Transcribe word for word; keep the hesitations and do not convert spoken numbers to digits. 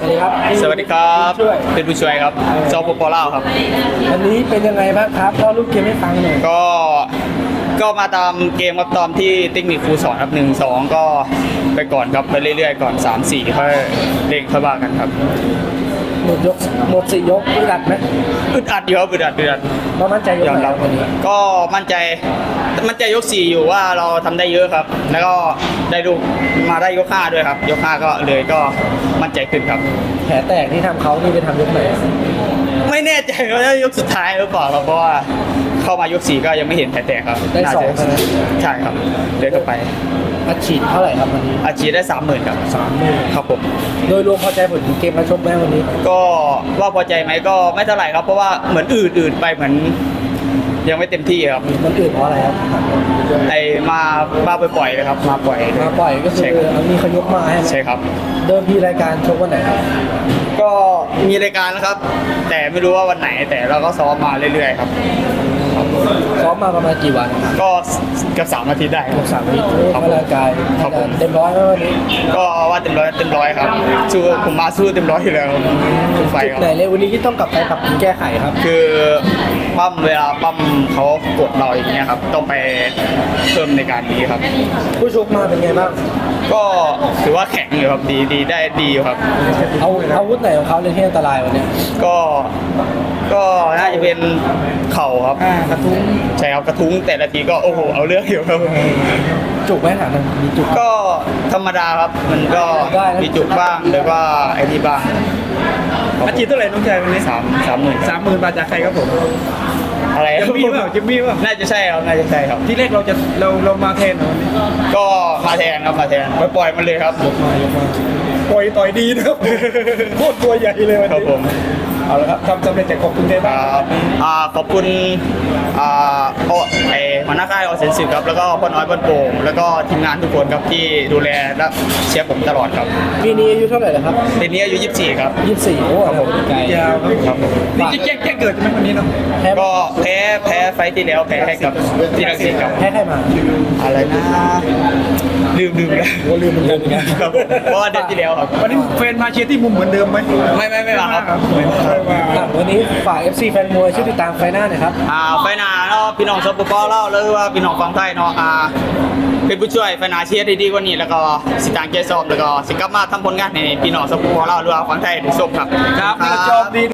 วัสดีครับสวัสดีครับเป็นผู้ช่วยครับจอปปลาวครับวันนี้เป็นยังไงบ้างครับเล่าลูกเกมให้ฟังหน่อยก็ก็มาตามเกมครับตามที่เทคนิคครูสอนครับหนึ่งสองก็ไปก่อนครับไปเรื่อยๆก่อนสามสี่ค่อยเร่งค่อยว่ากันครับหมดยกหมดสี่ยกอึดอัดไหมอึดอัดอยู่ครับอึดอัดอึดอัดเรามั่นใจยกไหนวันนี้ก็มั่นใจมั่นใจยกสี่อยู่ว่าเราทำได้เยอะครับแล้วก็ได้ลูกมาได้ยกห้าด้วยครับยกห้าก็เลยก็มั่นใจขึ้นครับแผลแตกที่ทำเขานี่ไปทำยกไหนไม่แน่ใจว่ายกสุดท้ายหรือเปล่าครับเพราะว่าเข้ามายกสี่ก็ยังไม่เห็นแผลแตกครับได้สองใช่ครับเดินเข้าไปอาชีพเท่าไหร่ครับวันนี้อาชีพได้สามหมื่นครับสามหมื่นครับผมโดยรวมพอใจผลเกมการชกไหมวันนี้ก็ว่าพอใจไหมก็ไม่เท่าไหร่ครับเพราะว่าเหมือนอืดๆไปเหมือนยังไม่เต็มที่ครับมันอืดเพราะอะไรครับไอมามาปล่อยๆเลยครับมาปล่อยมาปล่อยก็คือเอามีเขายกมาให้ใช่ครับเดิมทีรายการชกวันไหนครับก็มีรายการนะครับแต่ไม่รู้ว่าวันไหนแต่เราก็ซ้อมมาเรื่อยๆครับซ้อมมาประมาณกี่วันก็เกือบสามอาทิตย์ได้เกือบสามอาทิตย์ร่างกายเต็มร้อยไหมวันนี้ก็ว่าเต็มร้อยเต็มร้อยครับสู้ผมมาสู้เต็มร้อยอยู่แล้วไฟไหนเลยวันนี้ที่ต้องกลับไปปรับแก้ไขครับคือปั้มเวลาปั้มเขากดเราอย่างเงี้ยครับต้องไปเพิ่มในการนี้ครับผู้ชกมาเป็นไงบ้างก็ถือว่าแข็งอยู่ครับดีดีได้ดีอยู่ครับเอาอาวุธไหนของเขาเลยที่อันตรายวันนี้ก็ก็น่าจะเป็นเข่าครับกระทุ้งใช่ครับกระทุ้งแต่ละทีก็โอ้โหเอาเรื่องอยู่ครับจุกไหมถามมีจุกก็ธรรมดาครับมันก็มีจุกบ้างหรือว่าไอ้นี่บ้างอาชีพเท่าไหร่น้องชายวันนี้สามสามหมื่นสามหมื่นบาทจากใครครับผมอะไรจิมมี่ป่ะจิมมี่ป่ะน่าจะใช่ครับน่าจะใช่ครับที่แรกเราจะเราเรามาแทนวันนี้ก็มาแทนครับมาแทนไปปล่อยมันเลยครับยกมายกมาปล่อยต่อยดีนะครับโคตรตัวใหญ่เลยวันนี้ครับผมเอาละครับทำสำเร็จแต่ขอบคุณได้บ้างอ่าขอบคุณอ่าโอ้ไอหัวหน้าค่ายออเซนซิฟครับแล้วก็พ่อน้อยบ้านโป่งแล้วก็ทีมงานทุกคนครับที่ดูแลและเชียร์ผมตลอดครับปีนี้อายุเท่าไหร่แล้วครับปีนี้อายุยี่สิบสี่ครับยี่สิบสี่โอ้ครับผมยาวครับผมนี่จะแจ้งแจ้งเกิดใช่ไหมวันนี้เนาะก็แพ้แพ้ไฟที่แล้วแพ้ให้กับที่รังสิตครับแพ้ใครมาอะไรนะลืมลืมแล้วลืมเหมือนกันครับเพราะว่าเดือนที่แล้วครับวันนี้แฟนมาเชียร์ที่มุมเหมือนเดิมไหมไม่ไม่ไม่มาครับวันนี้ฝาก เอฟ ซี แฟนมวยช่วยติดตามไฟหน้าหน่อยครับอ่าไฟหน้าเนาะพี่น้องสปปเล่าหรือว่าพี่น้องฝั่งไทยเนาะอ่าเป็นผู้ช่วยไฟหน้าเชียร์ดีๆกว่านี้แล้วก็สิตางเกสอบแล้วก็สิกลับมาทำผลงานในพี่น้องสปปเล่าหรือว่าฝั่งไทยได้ชมครับครับจบดี